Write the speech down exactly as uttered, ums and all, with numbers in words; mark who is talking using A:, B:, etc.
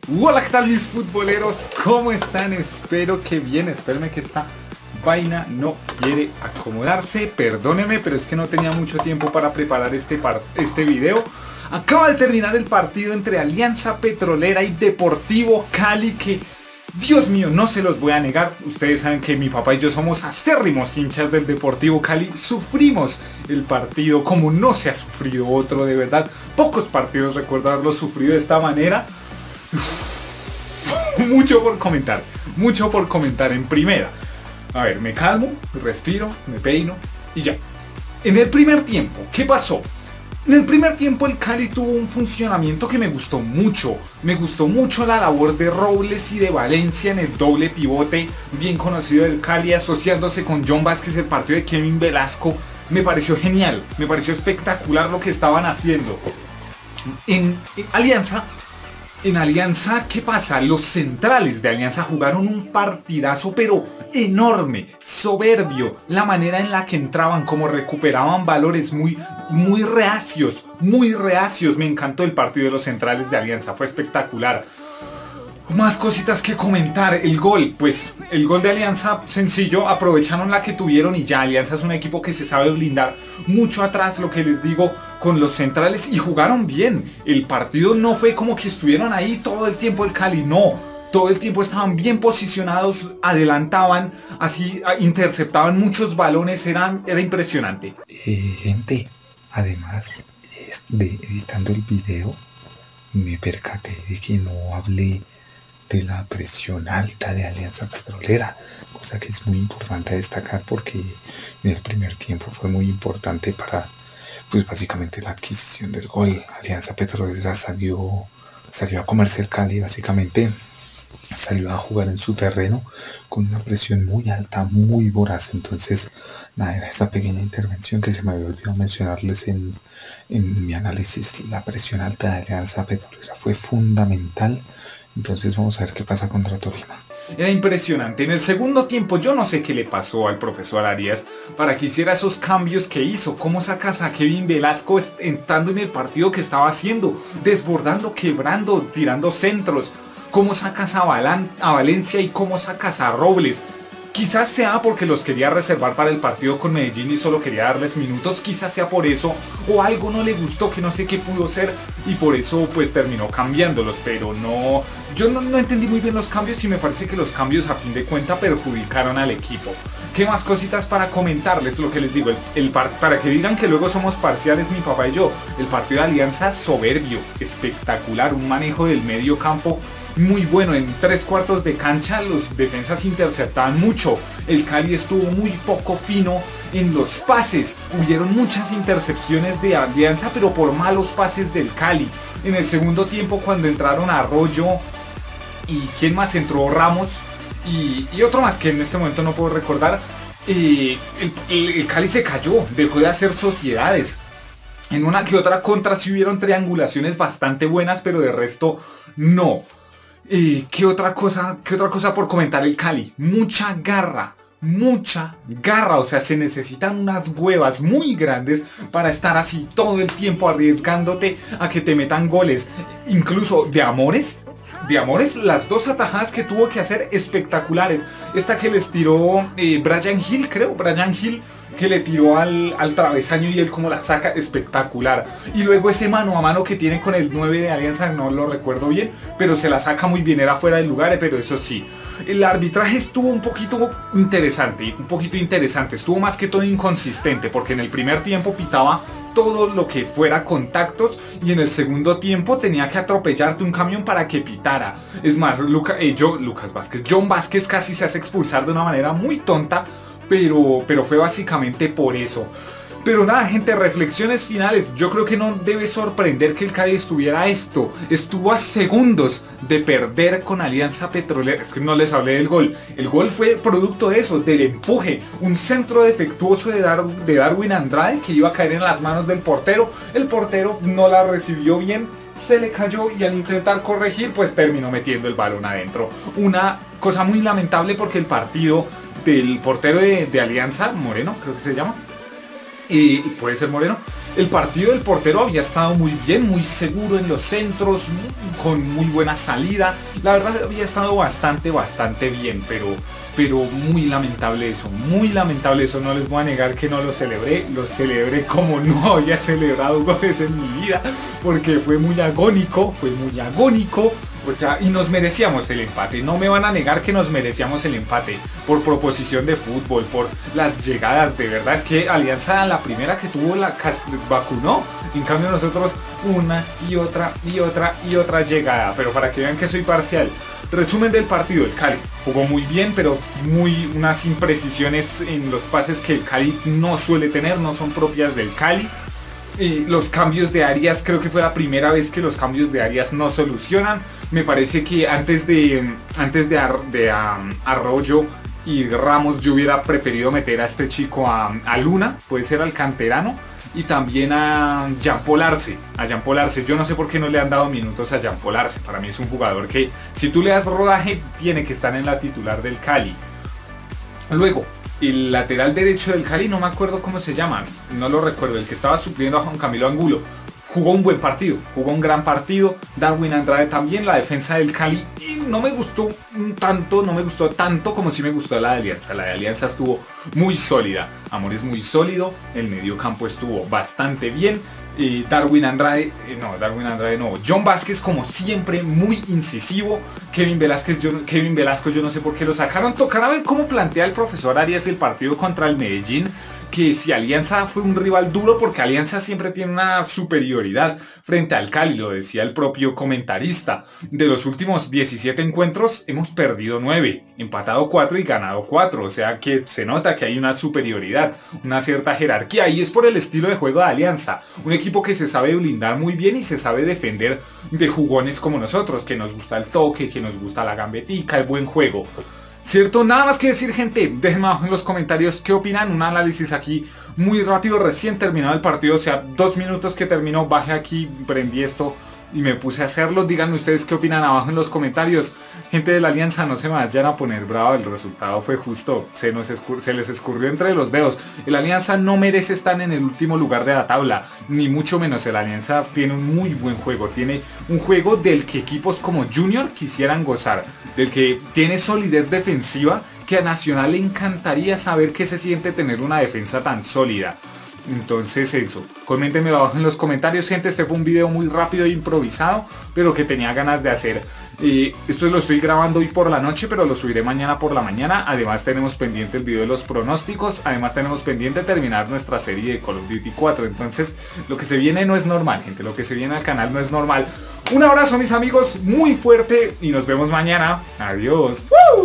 A: Hola, ¿qué tal mis futboleros? ¿Cómo están? Espero que bien, espérenme que esta vaina no quiere acomodarse. Perdónenme, pero es que no tenía mucho tiempo para preparar este, este video. Acaba de terminar el partido entre Alianza Petrolera y Deportivo Cali que, Dios mío, no se los voy a negar. Ustedes saben que mi papá y yo somos acérrimos hinchas del Deportivo Cali. Sufrimos el partido como no se ha sufrido otro, de verdad. Pocos partidos recuerdo haberlo sufrido de esta manera. Mucho por comentar, mucho por comentar en primera. A ver, me calmo, respiro, me peino y ya. En el primer tiempo, ¿qué pasó? En el primer tiempo el Cali tuvo un funcionamiento que me gustó mucho. Me gustó mucho la labor de Robles y de Valencia en el doble pivote, bien conocido del Cali, asociándose con John Vázquez, el partido de Kevin Velasco. Me pareció genial, me pareció espectacular lo que estaban haciendo. En, en Alianza... En Alianza, ¿qué pasa? Los centrales de Alianza jugaron un partidazo, pero enorme, soberbio. La manera en la que entraban, como recuperaban valores muy, muy reacios, muy reacios. Me encantó el partido de los centrales de Alianza, fue espectacular. Más cositas que comentar. El gol, pues el gol de Alianza, sencillo, aprovecharon la que tuvieron y ya. Alianza es un equipo que se sabe blindar mucho atrás, lo que les digo, con los centrales, y jugaron bien. El partido no fue como que estuvieron ahí todo el tiempo el Cali, no. Todo el tiempo estaban bien posicionados, adelantaban, así interceptaban muchos balones, era, era impresionante.
B: Eh, gente, además de editando el video, me percaté de que no hablé de la presión alta de Alianza Petrolera, cosa que es muy importante destacar porque en el primer tiempo fue muy importante para, pues básicamente la adquisición del gol. Alianza Petrolera salió, salió a comerse el Cali, básicamente salió a jugar en su terreno con una presión muy alta, muy voraz. Entonces, nada, era esa pequeña intervención que se me había olvidado mencionarles en, en mi análisis. La presión alta de Alianza Petrolera fue fundamental. Entonces vamos a ver qué pasa contra Tolima.
A: Era impresionante. En el segundo tiempo yo no sé qué le pasó al profesor Arias para que hiciera esos cambios que hizo. Cómo sacas a Kevin Velasco entrando en el partido que estaba haciendo, desbordando, quebrando, tirando centros. Cómo sacas a, Valan a Valencia y cómo sacas a Robles. Quizás sea porque los quería reservar para el partido con Medellín y solo quería darles minutos, quizás sea por eso, o algo no le gustó que no sé qué pudo ser y por eso pues terminó cambiándolos, pero no, yo no, no entendí muy bien los cambios y me parece que los cambios a fin de cuentas perjudicaron al equipo. ¿Qué más cositas para comentarles? Lo que les digo, el, el par para que digan que luego somos parciales mi papá y yo, el partido de Alianza soberbio, espectacular, un manejo del medio campo muy bueno. En tres cuartos de cancha los defensas interceptaban mucho. El Cali estuvo muy poco fino en los pases. Hubieron muchas intercepciones de Alianza, pero por malos pases del Cali. En el segundo tiempo, cuando entraron Arroyo y quién más entró, Ramos y, y otro más que en este momento no puedo recordar, eh, el, el, el Cali se cayó, dejó de hacer sociedades. En una que otra contra sí hubieron triangulaciones bastante buenas, pero de resto no. Eh, ¿qué otra cosa? ¿Qué otra cosa por comentar el Cali? Mucha garra, mucha garra, o sea, se necesitan unas huevas muy grandes para estar así todo el tiempo arriesgándote a que te metan goles, incluso de Amores. De Amores, las dos atajadas que tuvo que hacer espectaculares. Esta que les tiró eh, Brian Hill, creo, Brian Hill, que le tiró al, al travesaño y él como la saca, espectacular. Y luego ese mano a mano que tiene con el nueve de Alianza, no lo recuerdo bien, pero se la saca muy bien, era fuera del lugar, pero eso sí. El arbitraje estuvo un poquito interesante, un poquito interesante, estuvo más que todo inconsistente, porque en el primer tiempo pitaba todo lo que fuera contactos y en el segundo tiempo tenía que atropellarte un camión para que pitara. Es más, Luca, eh, yo, Lucas Vázquez, John Vázquez casi se hace expulsar de una manera muy tonta, pero, pero fue básicamente por eso. Pero nada, gente, reflexiones finales. Yo creo que no debe sorprender que el Cali estuviera a esto. Estuvo a segundos de perder con Alianza Petrolera. Es que no les hablé del gol. El gol fue producto de eso, del empuje. Un centro defectuoso de, Dar de Darwin Andrade que iba a caer en las manos del portero. El portero no la recibió bien, se le cayó y al intentar corregir pues terminó metiendo el balón adentro. Una cosa muy lamentable porque el partido del portero de, de Alianza, Moreno creo que se llama, y puede ser Moreno. El partido del portero había estado muy bien, muy seguro en los centros, con muy buena salida. La verdad había estado bastante, bastante bien, pero, pero muy lamentable eso, muy lamentable eso. No les voy a negar que no lo celebré, lo celebré como no había celebrado goles en mi vida, porque fue muy agónico, fue muy agónico. O sea, y nos merecíamos el empate. No me van a negar que nos merecíamos el empate. Por proposición de fútbol, por las llegadas. De verdad es que Alianza, la primera que tuvo, la vacunó. En cambio nosotros una y otra y otra y otra llegada. Pero para que vean que soy parcial. Resumen del partido. El Cali jugó muy bien, pero muy unas imprecisiones en los pases que el Cali no suele tener. No son propias del Cali. Eh, los cambios de Arias, creo que fue la primera vez que los cambios de Arias no solucionan. Me parece que antes de antes de, Ar, de um, Arroyo y Ramos yo hubiera preferido meter a este chico a, a Luna, puede ser al canterano, y también a Jean Paul Arce, a Jean Paul Arce. Yo no sé por qué no le han dado minutos a Jean Paul Arce. Para mí es un jugador que, si tú le das rodaje, tiene que estar en la titular del Cali. Luego, el lateral derecho del Cali, no me acuerdo cómo se llama, no lo recuerdo, el que estaba supliendo a Juan Camilo Angulo, jugó un buen partido, jugó un gran partido. Darwin Andrade también. La defensa del Cali y no me gustó tanto, no me gustó tanto como si me gustó la de Alianza. La de Alianza estuvo muy sólida, Amor es muy sólido, el medio campo estuvo bastante bien. Eh, Darwin Andrade, eh, no, Darwin Andrade no, John Vázquez como siempre muy incisivo. Kevin Velázquez, yo, Kevin Velasco yo no sé por qué lo sacaron. Tocará ver cómo plantea el profesor Arias el partido contra el Medellín, que si Alianza fue un rival duro, porque Alianza siempre tiene una superioridad frente al Cali, lo decía el propio comentarista. De los últimos diecisiete encuentros hemos perdido nueve, empatado cuatro y ganado cuatro, o sea que se nota que hay una superioridad, una cierta jerarquía, y es por el estilo de juego de Alianza, un equipo que se sabe blindar muy bien y se sabe defender de jugones como nosotros, que nos gusta el toque, que nos gusta la gambetica, el buen juego. ¿Cierto? Nada más que decir, gente. Déjenme abajo en los comentarios qué opinan. Un análisis aquí muy rápido, recién terminado el partido. O sea, dos minutos que terminó, bajé aquí, prendí esto y me puse a hacerlo. Díganme ustedes qué opinan abajo en los comentarios. Gente de la Alianza, no se me vayan a poner bravo. El resultado fue justo. Se, nos se les escurrió entre los dedos. El Alianza no merece estar en el último lugar de la tabla, ni mucho menos. El Alianza tiene un muy buen juego. Tiene un juego del que equipos como Junior quisieran gozar. Del que tiene solidez defensiva, que a Nacional le encantaría saber qué se siente tener una defensa tan sólida. Entonces eso, coméntenme abajo en los comentarios, gente. Este fue un video muy rápido e improvisado, pero que tenía ganas de hacer. Eh, esto lo estoy grabando hoy por la noche, pero lo subiré mañana por la mañana. Además tenemos pendiente el video de los pronósticos. Además tenemos pendiente terminar nuestra serie de Call of Duty cuatro. Entonces lo que se viene no es normal, gente. Lo que se viene al canal no es normal. Un abrazo, mis amigos, muy fuerte, y nos vemos mañana. Adiós. ¡Woo!